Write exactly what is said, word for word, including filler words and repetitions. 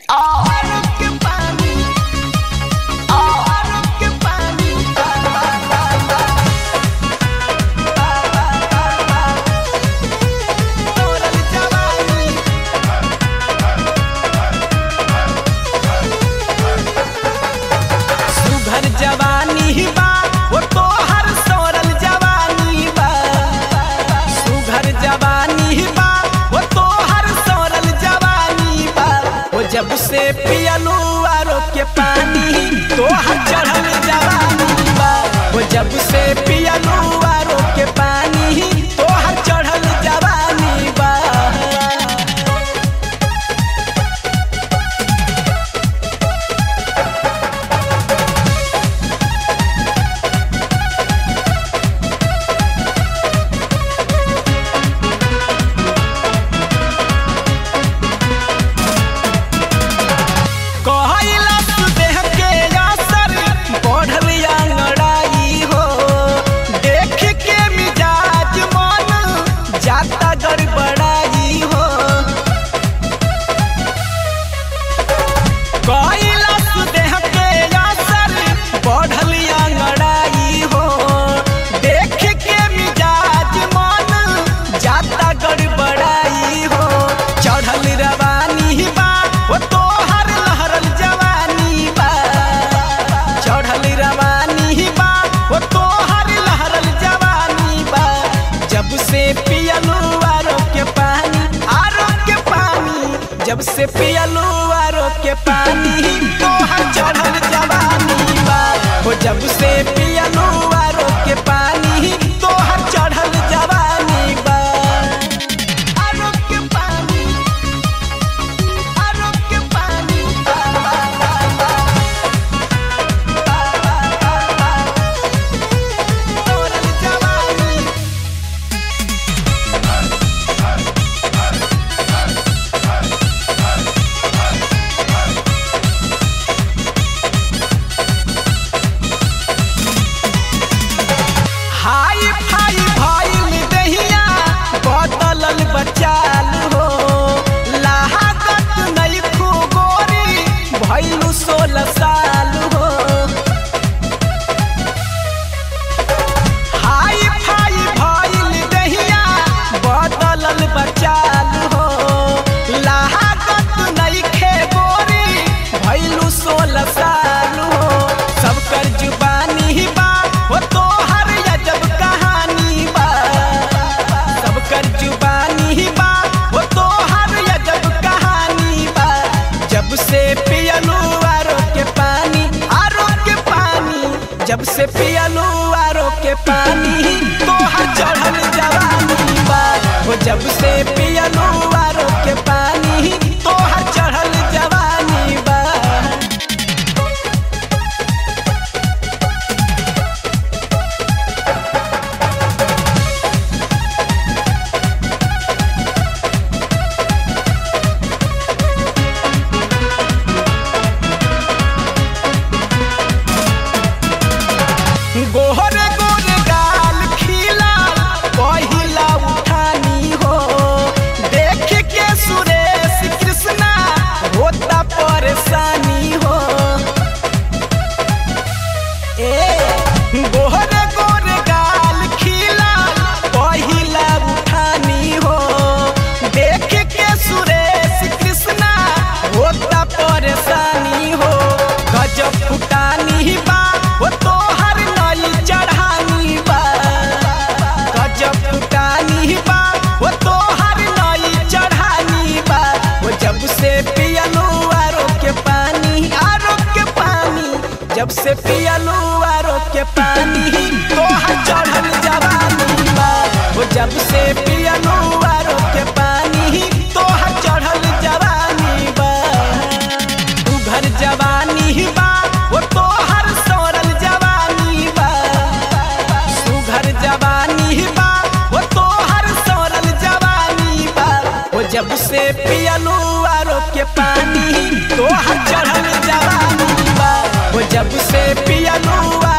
जब से पियलू आरो के पानी तोहर चढ़ल जवानी बा। वो जब से पियलू आरो के पानी तोहर चढ़ल जवानी बा। जब से पियलू आरो के पानी तोहर चढ़ल जवानी बा। वो जब से पियलू आरो के पानी तोहर चढ़ल जवानी बा। आरो के पानी आरो के पानी तोहर जवानी। बचाल हो लागत नहीं खू गोरी भैलू सोलह साल हो। हाई फाई भइल दहिया बदलल बचाल हो लागत नहीं खे गोरी भैलू सोलह साल हो। सब कर जुबानी बा वो तोहर अजब कहानी बा। सब कर जुबानी बा वो तोहर अजब कहानी बा। जब से पियलू आरो के पानी आरो के पानी जब से पियलू आरो के पानी तोहर चढ़ल जवानी बा। वो जब से पियलू आरो के पानी तोहर चढ़ल जवानी बा। गोहरे गोरे गाल खिला पहिला उठानी हो देख के सुरेश कृष्णा होता परेशानी हो। ए गोहरे गोरे गाल खिला पहिला उठानी हो देख के सुरेश कृष्णा होता परेशानी हो। गजब फुटानी बा वो तोहर नई चढ़ानी बा। गजब फुटानी बा वो तोहर नई चढ़ानी बा। वो जब से पियलू आरो के पानी आरो के पानी जब से पियलू आरो के पानी तोहर चढ़ल जवानी बा। वो जब से पियलू आरो के पानी तोहर चढ़ल जवानी बा। तू घर जवानी बा वो तोहर सोरल जवानी बा। सुघर जवानी बा वो तोहर सोरल जवानी बा। वो जब से पियलू आरो के पानी तोहर चढ़ल जवानी बा। वो जब से पियलू